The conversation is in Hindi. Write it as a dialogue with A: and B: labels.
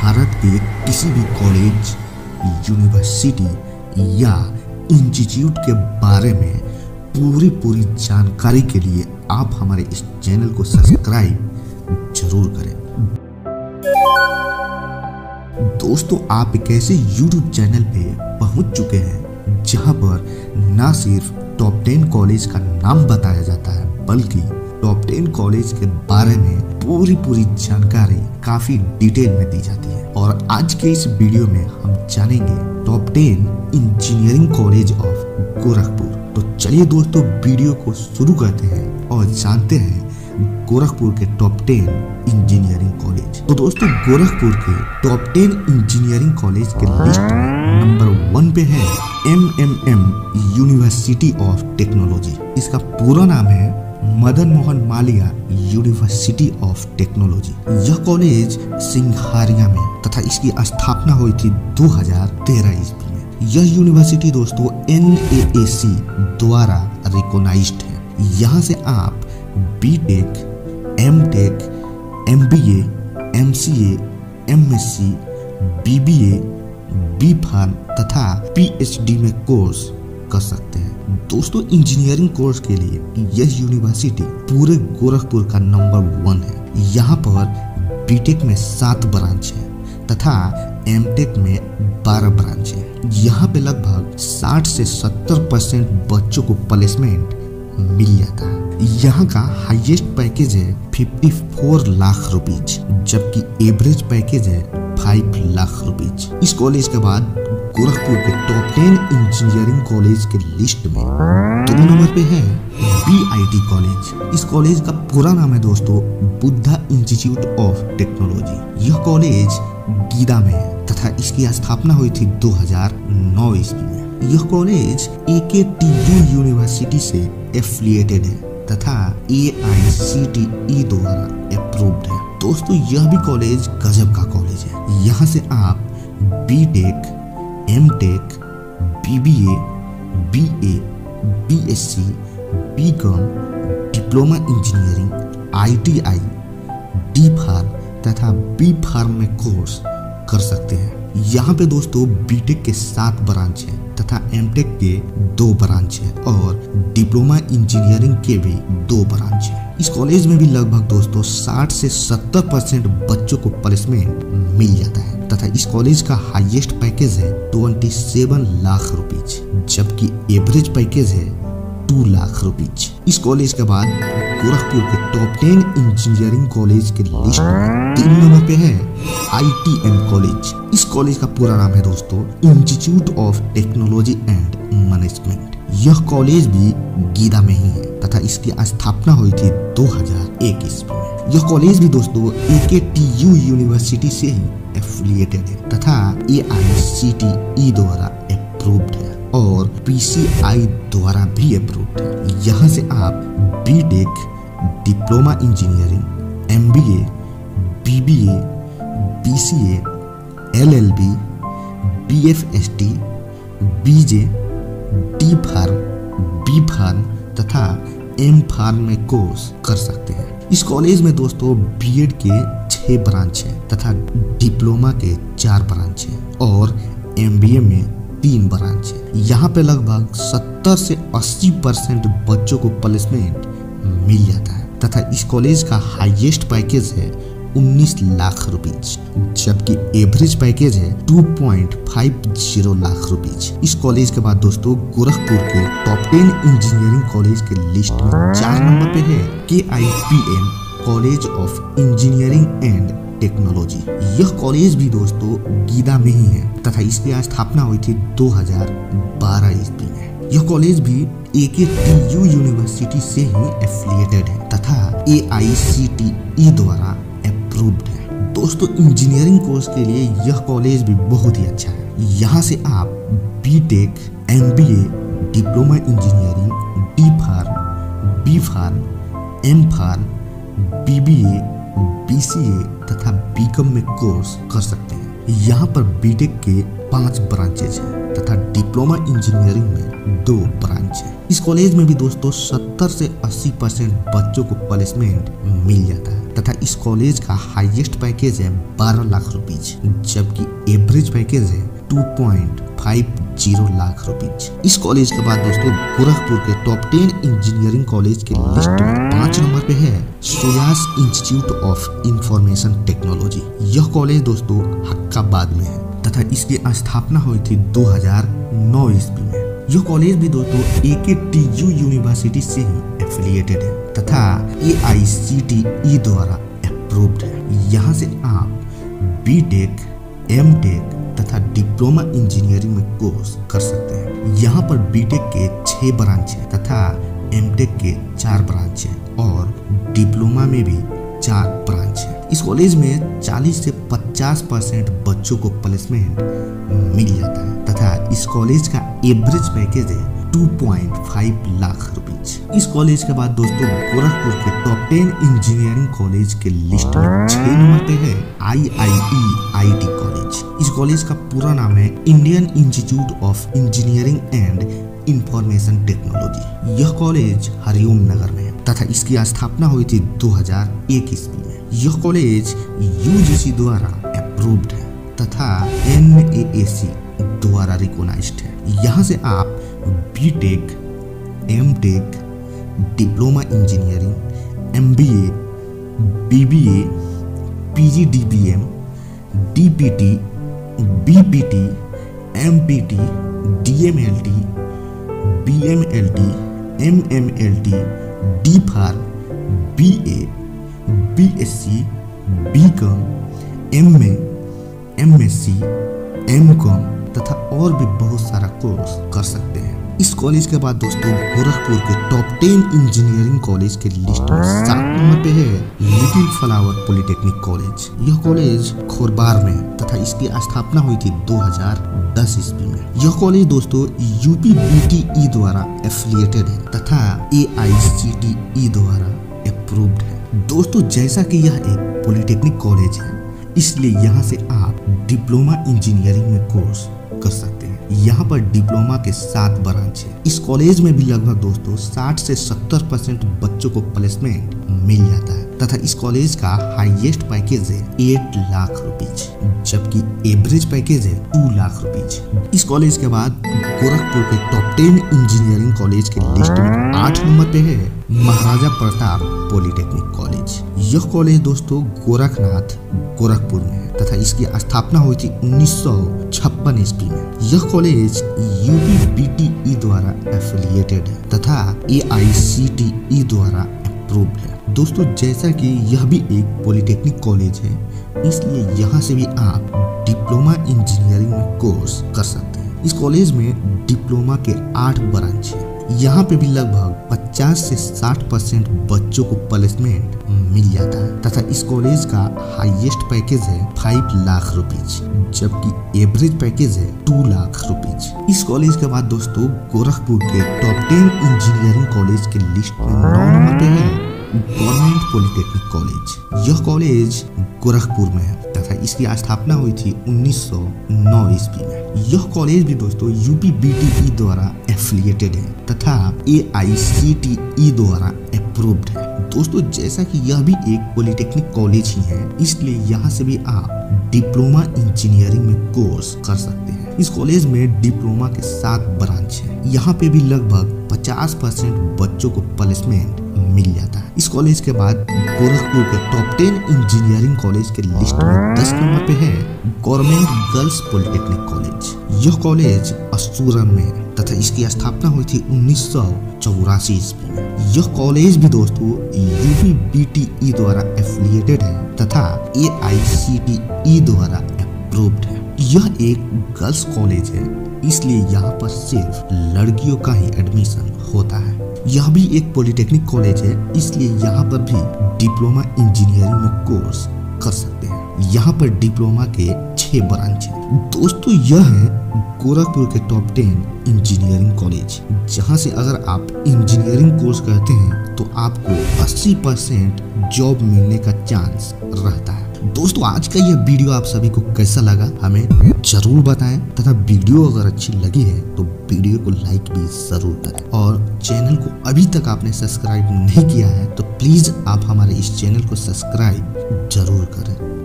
A: भारत के किसी भी कॉलेज, यूनिवर्सिटी या इंस्टीट्यूट के बारे में पूरी जानकारी के लिए आप हमारे इस चैनल को सब्सक्राइब जरूर करें। दोस्तों, आप एक ऐसे YouTube चैनल पे पहुंच चुके हैं जहां पर ना सिर्फ टॉप 10 कॉलेज का नाम बताया जाता है, बल्कि टॉप 10 कॉलेज के बारे में पूरी जानकारी काफी डिटेल में दी जाती है। और आज के इस वीडियो में हम जानेंगे top 10 engineering college of Gorakhpur. तो चलिए दोस्तों, वीडियो को शुरू करते हैं और जानते हैं गोरखपुर के टॉप 10 इंजीनियरिंग कॉलेज। तो दोस्तों, गोरखपुर के टॉप 10 इंजीनियरिंग कॉलेज के लिस्ट में नंबर 1 पे है MMM यूनिवर्सिटी ऑफ टेक्नोलॉजी। इसका पूरा नाम है Madan Mohan Malaviya university of technology. यह कॉलेज सिंघारिया में तथा इसकी स्थापना हुई थी 2013 ईस्वी में। यह यूनिवर्सिटी दोस्तों NAAC द्वारा रिकॉग्नाइज्ड है। यहाँ से आप BTech, MTech, MBA, MCA, MSc, BBA, B.Pharm तथा PhD में कोर्स कर सकते हैं। दोस्तों, इंजीनियरिंग कोर्स के लिए यह यूनिवर्सिटी पूरे गोरखपुर का नंबर 1 है। यहाँ पर BTech में 7 ब्रांच है तथा MTech में 12 ब्रांच है। यहाँ पे लगभग 60 से 70% बच्चों को प्लेसमेंट मिल जाता है। यहाँ का हाईएस्ट पैकेज है 54 लाख रुपीज, जबकि एवरेज पैकेज है 5 लाख रुपीज। इस कॉलेज के बाद गोरखपुर के टॉप 10 इंजीनियरिंग कॉलेज के लिस्ट में 2 नंबर पे है BIT कॉलेज। इस कॉलेज का पूरा नाम है दोस्तों बुद्धा इंस्टीट्यूट ऑफ टेक्नोलॉजी। यह कॉलेज गीदा में है तथा इसकी स्थापना हुई थी 2009 ईस्वी में। यह कॉलेज AKTU यूनिवर्सिटी से एफिलिएटेड है तथा AICTE द्वारा अप्रूव्ड है। दोस्तों, यह भी कॉलेज गजब का कॉलेज है। यहाँ से आप BTech, MTech, BBA, BA, BSc, BCom, diploma engineering, ITI, D.Pharm तथा B.Pharm में कोर्स कर सकते हैं। यहाँ पे दोस्तों BTech के 7 ब्रांच है तथा MTech के 2 ब्रांच है और डिप्लोमा इंजीनियरिंग के भी 2 ब्रांच है। इस कॉलेज में भी लगभग दोस्तों 60 से 70% बच्चों को प्लेसमेंट मिल जाता है तथा इस कॉलेज का हाईएस्ट पैकेज है 27 लाख रुपीज, जबकि एवरेज पैकेज है 2 लाख रुपीज। इस कॉलेज के बाद गोरखपुर के टॉप 10 इंजीनियरिंग कॉलेज के लिस्ट में 3 नंबर पे है ITM कॉलेज। इस कॉलेज का पूरा नाम है दोस्तों institute of technology and management. यह कॉलेज भी गीदा में ही है तथा इसकी स्थापना हुई थी 2001 ईस्वी में। यह कॉलेज भी दोस्तों AKTU यूनिवर्सिटी से ही एफिलिएटेड है तथा AICTE द्वारा अप्रूव्ड है और PCI द्वारा भी अप्रूव्ड है। यहाँ से आप BTech, diploma engineering, MBA, BBA, BCA, LLB, BFST, BJ, D.Pharm, B.Pharm तथा M.Pharm में कोर्स कर सकते हैं। इस कॉलेज में दोस्तों BEd के 6 ब्रांच है तथा डिप्लोमा के 4 ब्रांच है और MBA में 3 ब्रांच है। यहाँ पे लगभग 70 से 80% बच्चों को प्लेसमेंट मिल जाता है तथा इस कॉलेज का हाईएस्ट पैकेज है 19 लाख रुपीज, जबकि एवरेज पैकेज है 2.50 लाख रुपीज। इस कॉलेज के बाद दोस्तों गोरखपुर के टॉप 10 इंजीनियरिंग कॉलेज के लिस्ट में 4 नंबर पे है KIPM college of engineering and technology. यह कॉलेज भी दोस्तों गीदा में ही है तथा इसकी स्थापना हुई थी 2012 ईस्वी में। यह कॉलेज भी AKTU यूनिवर्सिटी से ही एफिलिएटेड है तथा AICTE द्वारा अप्रूव्ड है। दोस्तों, इंजीनियरिंग कोर्स के लिए यह कॉलेज भी बहुत ही अच्छा है। यहाँ से आप BTech, MBA, diploma engineering, D.Pharm, B.Pharm, M.Pharm, BBA, BCA तथा BCom में कोर्स कर सकते हैं। यहाँ पर BTech के 5 ब्रांचेज हैं तथा डिप्लोमा इंजीनियरिंग में 2 ब्रांच है। इस कॉलेज में भी दोस्तों 70 से 80% बच्चों को प्लेसमेंट मिल जाता है तथा इस कॉलेज का हाईएस्ट पैकेज है 12 लाख रुपीज, जबकि एवरेज पैकेज है 2.50 लाख रुपीज। इस कॉलेज के बाद दोस्तों गोरखपुर के टॉप 10 इंजीनियरिंग कॉलेज के लिस्ट में 5 नंबर पे है सोयास इंस्टीट्यूट ऑफ इंफॉर्मेशन टेक्नोलॉजी। यह कॉलेज दोस्तों हक्काबाद में है तथा इसकी स्थापना हुई थी 2009 ईस्वी में। यह कॉलेज भी दोस्तों AKTU यूनिवर्सिटी से ही एफिलिएटेड है तथा AICTE द्वारा अप्रूव्ड है। यहाँ से आप BTech, MTech तथा डिप्लोमा इंजीनियरिंग में कोर्स कर सकते हैं। यहाँ पर BTech के 6 ब्रांच है तथा MTech के 4 ब्रांच है और डिप्लोमा में भी 4 ब्रांच है। इस कॉलेज में 40 से 50% बच्चों को प्लेसमेंट मिल जाता है तथा इस कॉलेज का एवरेज पैकेज है 2.5 लाख रुपीज। इस कॉलेज के बाद दोस्तों गोरखपुर के टॉप 10 इंजीनियरिंग कॉलेज के लिस्ट में 6 नंबर पे है IIE-IT कॉलेज। इस कॉलेज का पूरा नाम है Indian institute of engineering and information technology. यह कॉलेज हरिओम नगर में है तथा इसकी स्थापना हुई थी 2001 ईस्वी में। यह कॉलेज UGC द्वारा अप्रूव्ड है तथा NAAC द्वारा रिकॉग्नाइज्ड है। यहाँ से आप BTech, MTech, diploma engineering, MBA, BBA, PGDBM, DPT, BPT, MPT, DMLT, BMLT, MMLT, DPharm, BA, BSc, BCom, MA, MSc, MCom तथा और भी बहुत सारा कोर्स कर सकते हैं। इस कॉलेज के बाद दोस्तों गोरखपुर के टॉप 10 इंजीनियरिंग कॉलेज के लिस्ट में 7 नंबर पे है लिटिल फ्लावर पॉलिटेक्निक कॉलेज। यह कॉलेज खोरबार में है तथा इसकी स्थापना हुई थी 2010 ईस्वी में। यह कॉलेज दोस्तों UPBTE द्वारा एफिलिएटेड है तथा AICTE द्वारा अप्रूव्ड है। दोस्तों जैसा कि यह एक पॉलिटेक्निक कॉलेज है इसलिए यहाँ से आप डिप्लोमा इंजीनियरिंग में कोर्स कर सकते हैं। यहाँ पर डिप्लोमा के 7 ब्रांच है। इस कॉलेज में भी लगभग दोस्तों 60 से 70% बच्चों को प्लेसमेंट मिल जाता है तथा इस कॉलेज का हाईएस्ट पैकेज है 8 लाख रुपीज, जबकि एवरेज पैकेज है 2 लाख रुपीज। इस कॉलेज के बाद गोरखपुर के टॉप 10 इंजीनियरिंग कॉलेज के लिस्ट में 8 नंबर पे है महाराजा प्रताप पॉलिटेक्निक कॉलेज। यह कॉलेज दोस्तों गोरखनाथ गोरखपुर में है तथा इसकी स्थापना हुई थी 1956 ईस्वी में। यह कॉलेज UPBTE द्वारा एफिलिएटेड है तथा AICTE द्वारा अप्रूव्ड है। दोस्तों जैसा कि यह भी एक पॉलिटेक्निक कॉलेज है इसलिए यहाँ से भी आप डिप्लोमा इंजीनियरिंग में कोर्स कर सकते हैं। इस कॉलेज में डिप्लोमा के 8 ब्रांच है। यहाँ पे भी लगभग 50 से 60% बच्चों को प्लेसमेंट मिल जाता है तथा इस कॉलेज का हाईएस्ट पैकेज है 5 लाख रुपीज, जबकि एवरेज पैकेज है 2 लाख रुपीज। इस कॉलेज के बाद दोस्तों गोरखपुर के टॉप 10 इंजीनियरिंग कॉलेज के लिस्ट में 9 नंबर पे है गवर्नमेंट पॉलिटेक्निक कॉलेज। यह कॉलेज गोरखपुर में है तथा इसकी स्थापना हुई थी 1909 ईस्वी में। यह कॉलेज भी दोस्तों UPBTE द्वारा एफिलिएटेड है तथा AICTE द्वारा अप्रूव्ड है। दोस्तों जैसा कि यह भी एक पॉलिटेक्निक कॉलेज ही है इसलिए यहाँ से भी आप डिप्लोमा इंजीनियरिंग में कोर्स कर सकते हैं। इस कॉलेज में डिप्लोमा के 7 ब्रांच है। यहाँ पे भी लगभग 50% बच्चों को प्लेसमेंट मिल जाता है। इस कॉलेज के बाद गोरखपुर के टॉप 10 इंजीनियरिंग कॉलेज के लिस्ट में 10 नंबर पे है गवर्नमेंट गर्ल्स पॉलिटेक्निक कॉलेज। यह कॉलेज अस्तूरम में है तथा इसकी स्थापना हुई थी 1984 ईस्वी में। यह कॉलेज भी दोस्तों UPBTE द्वारा एफिलिएटेड है तथा AICTE द्वारा अप्रूव्ड है। यह एक गर्ल्स कॉलेज है इसलिए यहाँ पर सिर्फ लड़कियों का ही एडमिशन होता है। यह भी एक पॉलिटेक्निक कॉलेज है इसलिए यहाँ पर भी डिप्लोमा इंजीनियरिंग में कोर्स कर सकते हैं। यहाँ पर डिप्लोमा के 6 ब्रांच है। दोस्तों यह है गोरखपुर के टॉप 10 इंजीनियरिंग कॉलेज, जहाँ से अगर आप इंजीनियरिंग कोर्स करते हैं तो आपको 80% जॉब मिलने का चांस रहता है। दोस्तों आज का यह वीडियो आप सभी को कैसा लगा हमें जरूर बताएं, तथा वीडियो अगर अच्छी लगी है तो वीडियो को लाइक भी जरूर करें, और चैनल को अभी तक आपने सब्सक्राइब नहीं किया है तो प्लीज आप हमारे इस चैनल को सब्सक्राइब जरूर करें।